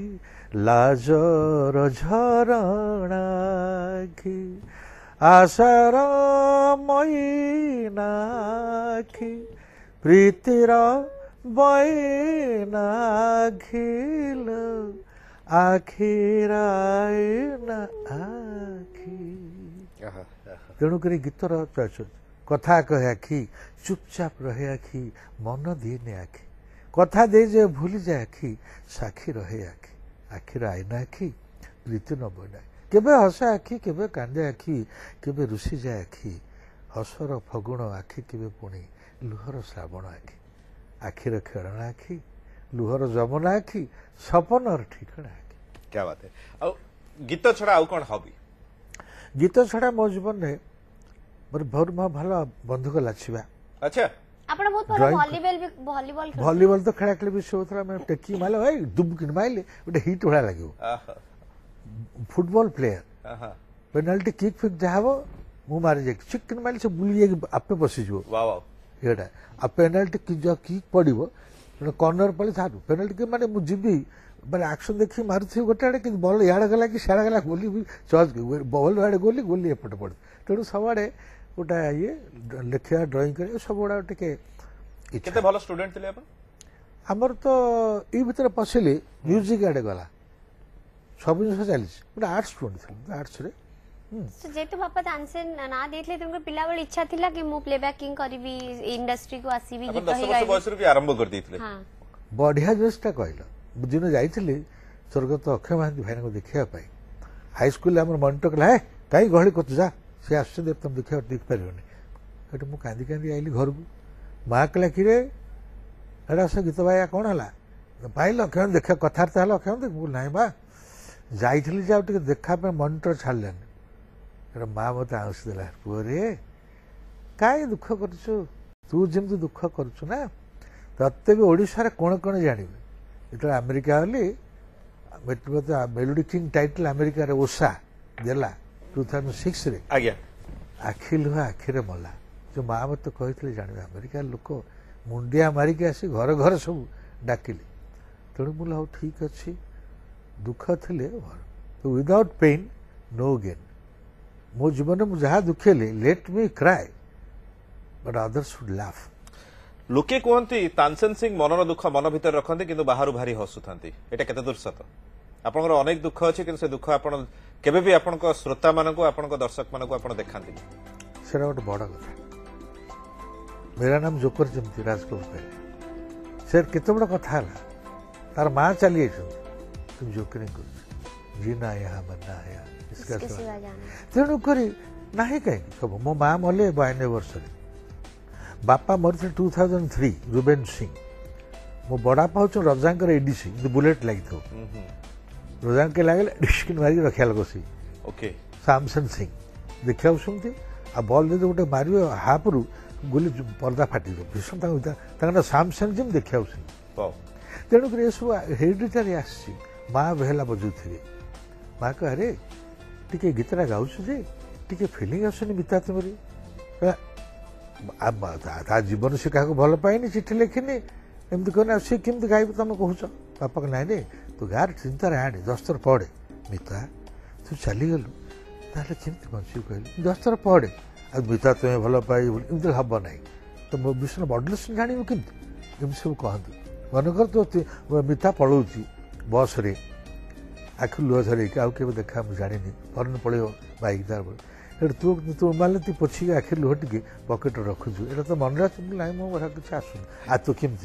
लाजर झरणा आखि आशार मैना आखि प्रीतिर बैना घिल आखिर आखि तेणुक गीतर कथा कहे आखि चुपचाप रहे आखि मन दिए आखि कथा दे जे भूली जाए आखि साक्षी रहे आखि आखिर आईना आखि प्रीति न बना केबे हसे आखि केबे कांदे आखि केबे रुषि जाए आखि हसर फगुण आखि केबे पुणी लुहर श्रावण आखि आखिर खेलना आखि लुहर जमुना आखि सपनर ठिकाना आखि क्या बात है गीत छड़ा आउ कौन हॉबी गीत छड़ा मो जीवन में मोर बहुत भल बंधुक लाचिबा अच्छा आपण बहुत भलो Drawing- वॉलीबॉल भलिबल तो खेला खेली भी होता मैं टेकी मारे भाई दुबकिन मारे गोटे हिट भाया लगे आहा, फुटबॉल प्लेयर आहा, पेनाल्टी किक फिक जहाँ मु मारी जाए चिकन मारे से बुली जाए आपे बसीज वाह वाह एटा आ पेनाल्टी किक पड़ो कर्णर पड़े सारू पेनाल्टी माने मु जीवी मैंने एक्शन देखी मारुथी गोटे आड़े कि बल इे गला कि सियाड़े गला गोली भी चर्च बल आड़े गोली गोली एपटे पड़े तेणु सबुआड़े गोटा ये लिखा ड्रॉइंग कर सब गुड़ा टे केते भलो स्टूडेंट थिले अपन आमर तो ये भितर पशिली म्यूजिक आड़े गला सब जिन चली गोटे आर्ट्स स्टूडेंट थी आर्ट्स रे जेतु बापा तानसेन ना देथले तुमको पिला बेल इच्छा थिला कि मु प्लेबैकिंग करबी इंडस्ट्री को आसीबी अपन गीत 10 ही वर्ष गाइबी बयसरु भी आरंभ कर देथिले हां बढ़िया जिनिसटा कहल दिन जाइली स्वर्गत अक्षय महांती भाई को देखा हाईस्कल आम मनिटर कहला है कहीं गहली कर जा सी आस तुम देखा देखिपारे ये मुझे कांदी कांदी आईली घर को माँ कहला कि एटा से गीत भाई कौन है पाइल अक्षय देखा कथबार्ता है अक्षय देख ना बा जाइली जे आगे देखा मनिटर छाड़लानी माँ मत आउस देला पुअरे कहीं दुख करू तू जमी दुख करुचु ना तत्ते भी ओडिशा रे कौन कौन जानवे जो अमेरिका गली मेलोडी किंग टाइटल अमेरिका रे ओसा देला 2006 रे आज्ञा आखि लुह आखिरे मला जो माँ मत कही जानवे अमेरिका लोक मुंडिया मारिक आसी घर घर सब डाकिले तेणु मुझे हाँ ठीक अच्छे दुख थे विदाउट पेन नो गेन मो जीवन में जहाँ दुखेली let me cry but others should laugh लोके कहते तानसेन सिंह मनर दुख मन भीतर रखते किंतु बाहर भारी हसुथांती एटा केते दूर सत आपनकर अनेक दुख अछि किंतु से दुख आपण केबे भी आपनक श्रोता मानकु आपनक दर्शक मानकु आपण देखांती सेटा गोटे बड़ कथा मेरा नाम जोकर जमती राज कपूर से केते बड़ कथा है तार माँ चली तुम जोकरिंग कर जीना यहाँ मरना आया इसका किसी सवाल का जाना तेणु करी ना कहीं सब मो माँ मले 92 वर्ष बापा मरते 2003 रुबेन सिंह मो बड़ापा हूँ रजांकर एडीसी बुलेट लगी था रजांक के लगे डिस्किन मारिक रखा लगे सी ओके सामसन सिंह देखा सुनती आ बल दे गोटे मार हाफ रु गोली पर्दा फाटी भीषण ना सामसन जिम देखा वाह तेणुक ये सब हेरिडिटारी आसी माँ बेहला बजुथे माँ कह अरे टी गीतटा गाँच टे फिलिंग आसुनी बीता तुमरी ता जीवन से क्या भल पाएनि चिठी लिखिनी एमती कहना सी केमती गायब तुम कह ବାପା ନାଇଁ ରେ ତୁ ଗାଁରେ 3 ଥର ଆଣେ 10 ଥର ପଢ଼େ ମିତା ତୁ ଚାଲିଗଲୁ ତାହେଲେ କେମିତି ବଞ୍ଚିବୁ କହିଲୁ 10 ଥର ପଢ଼େ ଆଉ ମିତା ତୁମେ ଭଲ ପାଇବୁ ଏମିତି ହବ ନାହିଁ ତ ମୋ ବିଷୟରେ ମଡୁଲେସନ୍ ଜାଣିବୁ କେମିତି ଏମିତି ସବୁ କହନ୍ତି ମନେକର ତୋ ମିତା ପଳଉଛି ବସ୍ରେ ଆଖି ଲୁହ ଧରେଇକି ଆଉ କେବେ ଦେଖା ମୁଁ ଜାଣିନି ଫରେନ୍ ପଳେଇବ ବାଇକ୍ ତାର ଏଠି ତୁ ମାନେ ତୁ ପୋଛିକି ଆଖି ଲୁହ ଟିକେ ପକେଟରେ ରଖୁଛୁ ଏଇଟା ତ ମନରେ ଅଛି ନାଇଁ ମୋ ଘର କିଛି ଆସୁନି ଆଉ ତୁ କେମିତି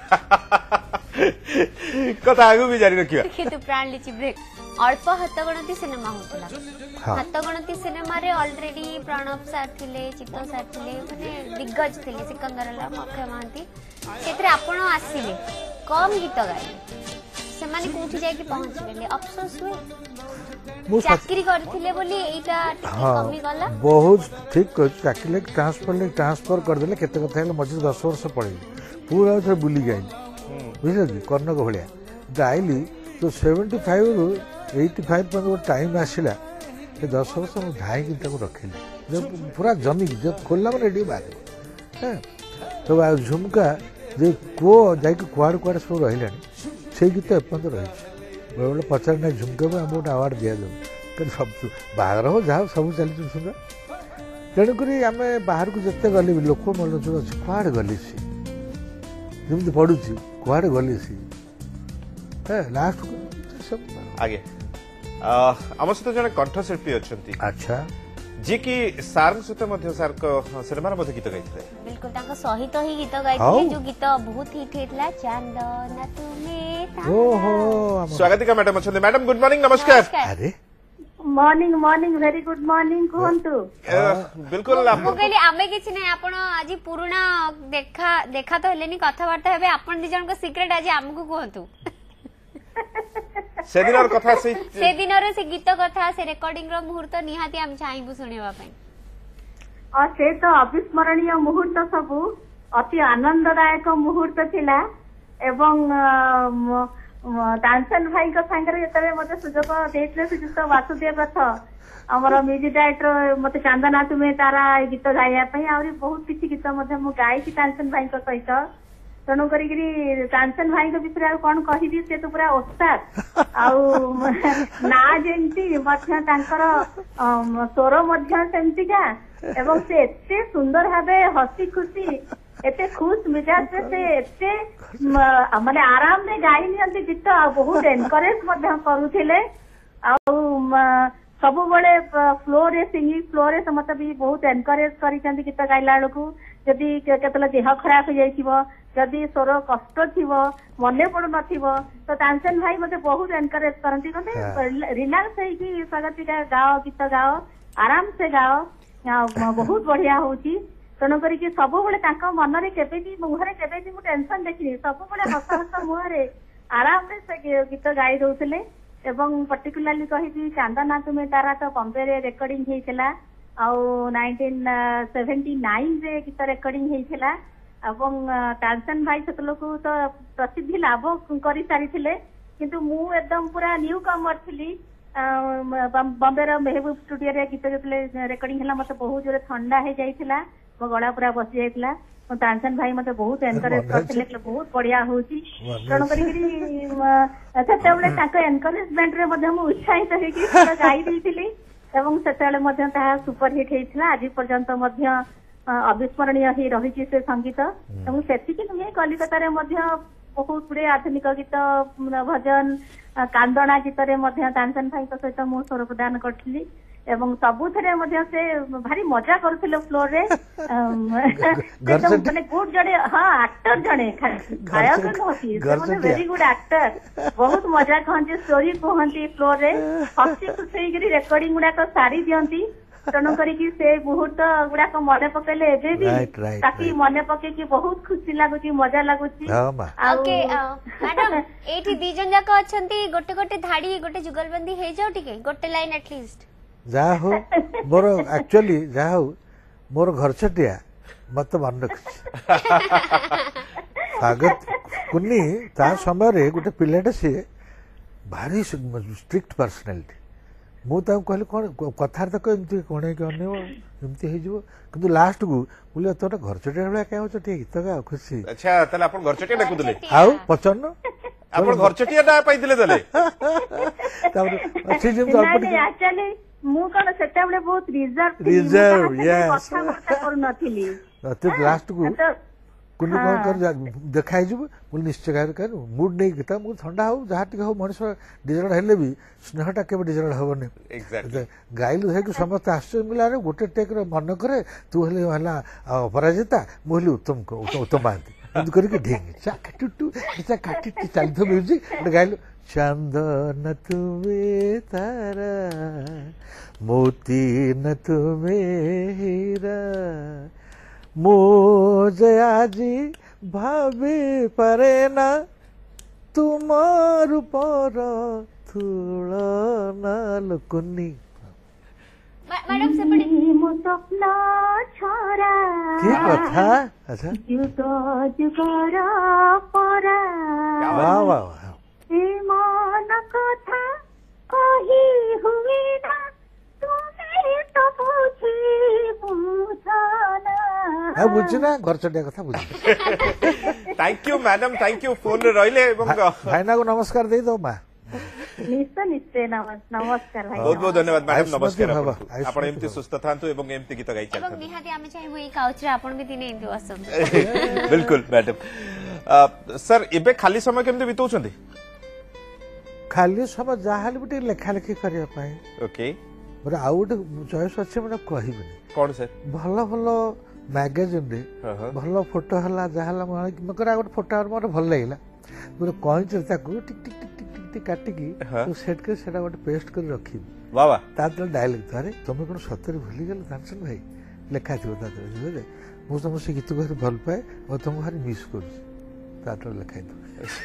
କଥା ଆଗକୁ ବି ଜାରି ରଖିବା କିନ୍ତୁ ପ୍ରାଣ ଲିଚି ବ୍ରେକ୍ ଅଳ୍ପ ହାତଗଣତି ସିନେମା ହଉଥିଲା ହାତଗଣତି ସିନେମାରେ ଅଲରେଡି ପ୍ରଣବ ସାର୍ ଥିଲେ ଚିତ୍ତ ସାର୍ ଥିଲେ ମାନେ ଦିଗ୍ଗଜ ଥିଲେ ସିକନ୍ଦରଲାଲ ଅକ୍ଷୟ ମହାନ୍ତି ସେଥିରେ ଆପଣ ଆସିଲେ କମ୍ ଗୀତ ଗାଇଲେ ସେମାନେ କୋଉଠି ଯାଇକି ପହଞ୍ଚିଗଲେ ଅଫସୋସ ହୁଏ ଚାକିରି କରିଥିଲେ ବୋଲି ଏଇଟା ଟିକେ କମିଗଲା ବହୁତ ଠିକ କହିଛୁ ଚାକିରି ଟ୍ରାନ୍ସଫର କରିଦେଲେ କେତେ କଥା ହେଲେ ମଝିରେ 10 ବର୍ଷ ପଳେଇଲି ପୁରା ଥରେ ବୁଲିକି ଆଇଲି ବୁଝିଲ କି କର୍ଣ୍ଣକ ଭଳିଆ ଆଇଲି ତ 75ରୁ 85 ପର୍ଯ୍ୟନ୍ତ ଗୋଟେ ଟାଇମ୍ ଆସିଲା ସେ 10 ବର୍ଷ ମୁଁ ଧାଇଁକି ତାକୁ ରଖିଲି ପୁରା ଜମିକି ଖୋଲିଲା ମାନେ ଏଠି ବାହାରିବ ତ ଝୁମକା ଯେ କୁଅ ଯାଇକି କୁଆଡ଼େ କୁଆଡ଼େ ସବୁ ରହିଲାଣି ସେଇ ଗୀତ ଏପର୍ଯ୍ୟନ୍ତ ରହିଛି ବେଳେବେଳେ ପଚାର ନାହିଁ ଝୁମକାକୁ ଆମକୁ ଗୋଟେ ଆୱାର୍ଡ଼ ଦିଆଯାଉ କିନ୍ତୁ ସବୁ ବାହାଘର ହଉ ଯାହା ସବୁ ଚାଲିଛି ସୁନ୍ଦର ତେଣୁକରି ଆମେ ବାହାରକୁ ଯେତେ ଗଲେ ବି ଲୋକ ମନୋଯୋଗ ଅଛି କୁଆଡ଼େ ଗଲି ସିଏ ଯେମିତି ପଡ଼ୁଛି କୁଆଡ଼େ ଗଲି ସିଏ ଲାଷ୍ଟକୁ ସବୁ ଆଜ୍ଞା ଆମ ସହିତ ଜଣେ କଣ୍ଠଶିଳ୍ପୀ ଅଛନ୍ତି ଆଚ୍ଛା ଯିଏକି ସାର୍ଙ୍କ ସହିତ ମଧ୍ୟ ସାର୍ଙ୍କ ସିନେମାର ମଧ୍ୟ ଗୀତ ଗାଇଥିଲେ ବିଲକୁଲ ତାଙ୍କ ସହିତ ହିଁ ଗୀତ ଗାଇଥିଲେ ଯୋଉ ଗୀତ ବହୁତ ହିଟ୍ ହେଇଥିଲା ଚାନ୍ଦନା ତୁମେ ଓହୋ ସ୍ୱାଗତିକା ମ୍ୟାଡାମ ଅଛନ୍ତି ମ୍ୟାଡାମ ଗୁଡ୍ ମର୍ଣ୍ଣିଂ ନମସ୍କାର ଆରେ ମର୍ଣ୍ଣିଂ ଭେରି ଗୁଡ୍ ମର୍ଣ୍ଣିଂ କୁହନ୍ତୁ ବିଲକୁଲ ମୁଁ କହିଲି ଆମେ କିଛି ନାହିଁ ଆପଣ ଆଜି ପୁରୁଣା ଦେଖା ତ ହେଲେନି କଥାବାର୍ତ୍ତା ହେବେ ଆପଣ ଦି ଜଣଙ୍କ ସିକ୍ରେଟ ଆଜି ଆମକୁ କୁହନ୍ତୁ ସେଦିନର କଥା ସେଦିନର ସେ ଗୀତ କଥା ସେ ରେକର୍ଡିଂ ର ମୁହୂର୍ତ୍ତ ନିହାତି ଆମେ ଚାହିଁବୁ ଶୁଣିବା ପାଇଁ ସେ ତ ଅବିସ୍ମରଣୀୟ ମୁହୂର୍ତ୍ତ ସବୁ ଅତି ଆନନ୍ଦଦାୟକ ମୁହୂର୍ତ୍ତ ଥିଲା ଏବଂ ତାନସେନ ଭାଇଙ୍କ ସାଙ୍ଗରେ ଯେତେବେଳେ ମତେ ସୁଯୋଗ ଦେଇଥିଲେ ଶ୍ରୀଯୁକ୍ତ ବାସୁଦେବ ରଥ ଆମର ମ୍ୟୁଜିକ ଡାଇରେକ୍ଟର ମତେ ଚାନ୍ଦନା ତୁମେ ତାରା ଏ ଗୀତ ଗାଇବା ପାଇଁ ଆହୁରି ବହୁତ କିଛି ଗୀତ ମଧ୍ୟ ମୁଁ ଗାଇଛି ତାନସେନ ଭାଇଙ୍କ ସହିତ ତେଣୁ କରିକିରି ତାନସେନ ଭାଇଙ୍କ ବିଷୟରେ ଆଉ କଣ କହିବି ସେ ତ ପୁରା ଓସ୍ତାଦ ଆଉ ନା ଯେମିତି ମଧ୍ୟ ତାଙ୍କର ସ୍ୱର ମଧ୍ୟ ସେମିତିକା ଏବଂ ସେ ଏତେ ସୁନ୍ଦର ଭାବେ ହସି ଖୁସି ଏତେ ଖୁସ ମିଜାଜରେ ସେ ଏତେ ମାନେ ଆରାମରେ ଗାଇ ନିଅନ୍ତି ଗୀତ ଆଉ ବହୁତ ଏନକରେଜ ମଧ୍ୟ କରୁଥିଲେ ଆଉ ସବୁବେଳେ ଫ୍ଲୋରେ ସିଙ୍ଗିଂ ଫ୍ଲୋରେ ସେ ମତେ ବି ବହୁତ ଏନକରେଜ କରିଛନ୍ତି ଗୀତ ଗାଇଲା ବେଳକୁ ଯଦି କେତେବେଳେ ଦେହ ଖରାପ ହେଇଯାଇଥିବ ଯଦି ସ୍ୱର କଷ୍ଟ ଥିବ ମନେ ପଡୁନଥିବ ତ ତାନସେନ ଭାଇ ମତେ ବହୁତ ଏନକରେଜ କରନ୍ତି ମତେ ରିଲାକ୍ସ ହେଇକି ସ୍ୱାଗତିକା ଗାଅ ଗୀତ ଗାଅ ଆରାମ ସେ ଗାଅ ବହୁତ ବଢିଆ ହଉଛି ତେଣୁ କରିକି ସବୁବେଳେ ତାଙ୍କ ମନରେ କେବେ ବି ମୁହଁରେ କେବେ ବି ମୁଁ ଟେନସନ ଦେଖିନି ସବୁବେଳେ ହସ ହସ ମୁହଁରେ ଆରାମରେ ସେ ଗୀତ ଗାଇ ଦଉଥିଲେ ଏବଂ ପର୍ଟିକୁଲାରଲି କହିବି ଚାନ୍ଦନା ତୁମେ ତାରା ତ ବମ୍ବେରେ ରେକର୍ଡିଂ ହେଇଥିଲା ଆଉ 1979ରେ ଗୀତ ରେକର୍ଡିଂ ହେଇଥିଲା ଏବଂ ତାନସେନ ଭାଇ ସେତେବେଳକୁ ତ ପ୍ରସିଦ୍ଧି ଲାଭ କରିସାରିଥିଲେ କିନ୍ତୁ ମୁଁ ଏକଦମ ପୁରା ନ୍ୟୁ କମର ଥିଲି ବମ୍ବେର ମେହବୁବ ଷ୍ଟୁଡିଓରେ ଗୀତ ଯେତେବେଳେ ରେକର୍ଡିଂ ହେଲା ମତେ ବହୁତ ଜୋରେ ଥଣ୍ଡା ହେଇଯାଇଥିଲା ମୋ ଗଳା ପୁରା ବସି ଯାଇଥିଲା ତାନସେନ ଭାଇ ମତେ ବହୁତ ଏନକରେଜ କରିଥିଲେ ବହୁତ ବଢିଆ ହଉଛି ତେଣୁ କରିକିରି ସେତେବେଳେ ତାଙ୍କ ଏନକରେଜମେଣ୍ଟରେ ମଧ୍ୟ ମୁଁ ଉତ୍ସାହିତ ହେଇକି ଗାଇ ଦେଇଥିଲି ଏବଂ ସେତେବେଳେ ମଧ୍ୟ ତାହା ସୁପର ହିଟ୍ ହେଇଥିଲା ଆଜି ପର୍ଯ୍ୟନ୍ତ ମଧ୍ୟ ଅବିସ୍ମରଣୀୟ ହେଇ ରହିଛି ସେ ସଙ୍ଗୀତ ଏବଂ ସେତିକି ନୁହେଁ କଲିକତାରେ ମଧ୍ୟ ବହୁତ ଗୁଡେ ଆଧୁନିକ ଗୀତ ଭଜନ କାନ୍ଦଣା ଗୀତରେ ମଧ୍ୟ ତାନସେନ ଭାଇଙ୍କ ସହିତ ମୁଁ ସ୍ୱର ପ୍ରଦାନ କରିଥିଲି ଏବଂ ସବୁଥିରେ ମଧ୍ୟ ସେ ଭାରି ମଜା କରୁଥିଲେ ଫ୍ଲୋରରେ ମାନେ ଗୁଡ ଜଣେ ଆକ୍ଟର ଜଣେ ଗାୟକ ନୁହନ୍ତି ଭେରି ଗୁଡ ଆକ୍ଟର ବହୁତ ମଜା କହନ୍ତି ଷ୍ଟୋରି କୁହନ୍ତି ଫ୍ଲୋରରେ ହସି ଖୁସେଇକିରି ରେକର୍ଡିଂ ଗୁଡାକ ସାରି ଦିଅନ୍ତି ତେଣୁ କରିକି ସେ ମୁହୂର୍ତ୍ତ ଗୁଡାକ ମନେ ପକେଇଲେ ଏବେ ବି ତାକି ମନେ ପକେଇକି ବହୁତ ଖୁସି ଲାଗୁଛି ମଜା ଲାଗୁଛି ମ୍ୟାଡାମ ଏଇଠି ଦି ଜଣ ଯାକ ଅଛନ୍ତି ଗୋଟେ ଗୋଟେ ଧାଡି ଗୋଟେ ଯୁଗଲବନ୍ଦୀ ହେଇଯାଉ ଟିକେ ଗୋଟେ ଲାଇନ ଆଟଲିଷ୍ଟ ଯାହା ହଉ ମୋର ଆକ୍ଚୁଆଲି ଯାହା ହଉ ମୋର ଘରଛଟିଆ ମତେ ମନେ ରଖିଛି ସ୍ୱାଗତ କୁନି ତା ସମୟରେ ଗୋଟେ ପିଲାଟା ସିଏ ଭାରି ଷ୍ଟ୍ରିକ୍ଟ ପର୍ସନାଲିଟି ମୁଁ ତାଙ୍କୁ କହିଲି କ'ଣ କଥାବାର୍ତ୍ତା କହ ଏମିତି କଣେଇକି ଅନେଇବ ଏମିତି ହେଇଯିବ କିନ୍ତୁ ଲାଷ୍ଟକୁ ବୁଝିଲ ତୋର ଘରଛଟିଆ ଭଳିଆ କାହିଁ ହଉଛ ଟିକେ ଗୀତ ଗାଅ ଖୁସି ଆଚ୍ଛା ତାହେଲେ ଆପଣ ଘରଛଟିଆ ଡାକୁଥିଲେ ଆଉ ପଚାରୁନ ଆପଣ ଘର ଚଟିଆ ଟା ପାଇଥିଲେ ତାହେଲେ ତାପରେ ଅଛି ଯେମିତି ଅଳ୍ପ ଟିକେ ଆକ୍ଚୁଆଲି ମୁଁ କଣ ସେତେବେଳେ ବହୁତ Reserve, yes. କଥାବାର୍ତ୍ତା କରୁନଥିଲି ଲାଷ୍ଟକୁ ତ କୁନି କଣ କର ଦେଖା ହେଇଯିବ ମୁଁ ନିଶ୍ଚୟ ଗାଈ ମୁଡ୍ ନେଇକି ତା ମୁଁ ଥଣ୍ଡା ହଉ ଯାହା ଟିକେ ହଉ ମଣିଷ ଡିଜର୍ଡ ହେଲେ ବି ସ୍ନେହଟା କେବେ ଡିଜର୍ଡ ହବନି ଏକ୍ସାକ୍ଟଲି ଗାଇଲୁ ଧରିକି ସମସ୍ତେ ଆଶ୍ଚର୍ଯ୍ୟ ମିଳିଲା ଗୋଟେ ଟେକ୍ର ମନ କରେ ତୁ ହେଲେ ହେଲା ଅପରାଜିତା ମୁଁ ହେଲି ଉତ୍ତମ ମହାନ୍ତି ଏମିତି କରିକି ଢେଙ୍ଗି କାଟି ଚାଲିଥିବ ମ୍ୟୁଜିକ୍ ଗୋଟେ ଗାଇଲୁ ଚନ୍ଦନ ତୁମେ ତାରା ମୋତି ন ତୁମେ ହୀରା ମୁଁ যে আজি ভাবি পারে না তোমার উপর তুলনা লুকুনি ମ୍ୟାଡାମ ସେପଟେ ମୋ ସ୍ୱପ୍ନ ଛରା কি কথা আচ্ছা ଯୁଗ ଯୁଗର ପରା বাহ বাহ ଏ ମନ କଥା କହି ହୁଏ ନା ତୁମେ ତ ବୁଝି ବୁଝନା ଆଉ ବୁଝି ନା ଘର ଚଟିଆ କଥା ବୁଝି thank you madam thank you phone रे रहिले ଏବଂ ଭାଇନାକୁ ନମସ୍କାର ଦେଇ ଦଉ ମା ନିଶ୍ଚୟ ନିଶ୍ଚୟ ନମସ୍କାର ଭାଇ बहुत बहुत धन्यवाद मैडम नमस्कार आयुष्मान आपको आयुष्मान आपण एमती सुस्थ थांतु ଏବଂ एमती गीत गाई ଏବଂ चालथांतु ନିହାତି ଆମେ ଚାହିଁବୁ ଏଇ କାଉଚରେ ଆପଣ ବି ଦିନେ ଏମିତି ବସନ୍ତୁ बिल्कुल मैडम सर एबे खाली समय केमते बितौछंती ଖାଲି ସମୟ ଯାହାହେଲେ ବି ଟିକେ ଲେଖା ଲେଖି କରିବା ପାଇଁ ओके ମୋର ଆଉ ଗୋଟେ ଚଏସ୍ ଅଛି ମୁଁ କହିବିନି कोन सर ଭଲ ଭଲ ମ୍ୟାଗାଜିନ୍ରେ ଭଲ ଫଟୋ ହେଲା ଯାହା ହେଲା ମକର ଗୋଟେ ଫଟୋ ମୋର ଭଲ ଲାଗିଲା ଗୋଟେ କଇଁଚରେ ତାକୁ ଟିକ ଟିକ ଟିକ ଟିକ ଟିକ ଟିକ କାଟିକି ସେଟ୍ କରି ସେଟା ଗୋଟେ ପେଷ୍ଟ କରି ରଖିବି ବାବା ତା ଦେହରେ ଡାଇଲେକ୍ଟ ଆରେ ତମେ କ'ଣ ସତରେ ଭୁଲିଗଲ କାଞ୍ଚନ ଭାଇ ଲେଖା ଥିବ ତା ଦେହରେ ବୁଝିଲେ ମୁଁ ତମ ସେ ଗୀତକୁ ଭାରି ଭଲ ପାଏ ଆଉ ତମକୁ ଭାରି ମିସ୍ କରୁଛି ତା ଦେହରେ ଲେଖା ହେଇଥିବ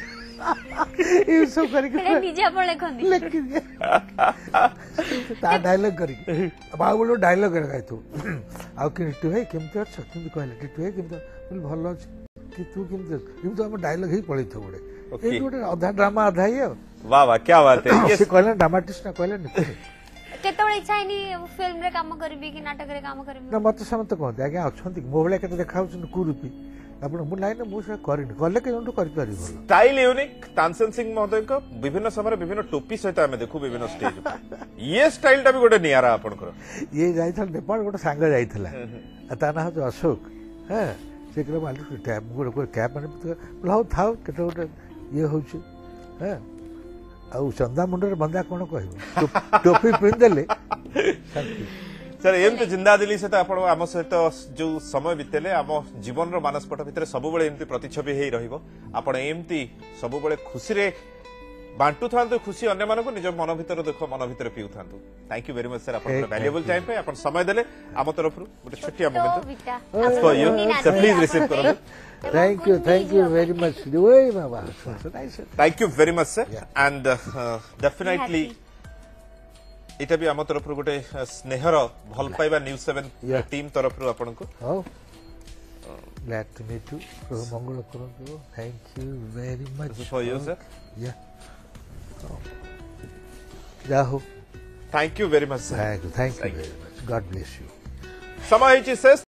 ଏସବୁ କରିକି ନିଜେ ଆପଣ ଲେଖନ୍ତି ଲେଖିଦିଏ ତା ଡାଇଲଗ କରିକି ଆଉ ଗୋଟେ ଡାଇଲଗ ଗାଇଥିବୁ ଆଉ କି ଟିଟୁ ଭାଇ କେମିତି ଅଛ କେମିତି କହିଲେ ଟିଟୁ ଭାଇ କେମିତି ଭଲ ଅଛି କି ତୁ କେମିତି ଅଛୁ ଏମିତି ଆମ ଡାଇଲଗ ହେଇ ପଳେଇଥିବ ଗୋଟେ ଏମିତି ଗୋଟେ ଅଧା ଡ୍ରାମା ଅଧା ଇଏ ଆଉ वाह वाह क्या बात है ସେ କହିଲେ ଡ୍ରାମାଟିଷ୍ଟ ନା କହିଲେ କେତେବେଳେ ଇଚ୍ଛା ହେଇନି ଫିଲ୍ମରେ କାମ କରିବି କି ନାଟକରେ କାମ କରିବି ନା ମତେ ସମସ୍ତେ କହନ୍ତି ଆଜ୍ଞା ଅଛନ୍ତି ମୋ ଭଳିଆ କେତେ ଦେଖା ହଉଛନ୍ତି କୁରୁପି ଆପଣ ମୁଁ ନାଇଁ ନା ମୁଁ ସେଟା କରିନି କଲେ କେଉଁଠୁ କରିପାରିବି ଭଲ स्टाइल यूनिक तानसेन सिंह महोदय को विभिन्न समय विभिन्न टोपी सहित आमे देखु विभिन्न स्टेज ये स्टाइल टा भी गोटे नियारा आपनकर ଇଏ ଯାଇଥିଲା ନେପାଳ ଗୋଟେ ସାଙ୍ଗ ଯାଇଥିଲା ତା ନାଁ ହଉଛି ଅଶୋକ ହଁ ସେ କହିଲେ ମାଲିକ ଗୋଟେ କ୍ୟାବ୍ ମାନେ ହଉ ଥାଉ କେତେ ଗୋଟେ ଇଏ ହଉଛି ହଁ ଆଉ ଚନ୍ଦା ମୁଣ୍ଡରେ ବନ୍ଧା କ'ଣ କହିବ ଟୋପି ପିନ୍ଧିଦେଲେ सर एमती जिंदा दिली सहित आपण आम सहित जो समय बितेले आम जीवन मानसपट भितर सब एमती प्रतिच्छवि हेई रहिबो आपण एमती सब खुशी रे बांटू थांतु खुशी अन्य मानको निज मन भितर दुख मन भितर पिउ थांतु thank you very much sir आपण वैल्यूएबल टाइम पे आपण समय देले आम तरफ गोटे छोटिया moment for you sir please receive करो थैंक यू वेरी मच ओए बाबा thank you very much sir and definitely इटा भी आम तरफ गोटे स्नेहर भल पाइबा न्यूज 7 टीम तरफ आपण को ग्लैड टू मीट यू मंगल करंतु thank you very much for you sir या जा हो thank you very much sir thank you very much God bless you समय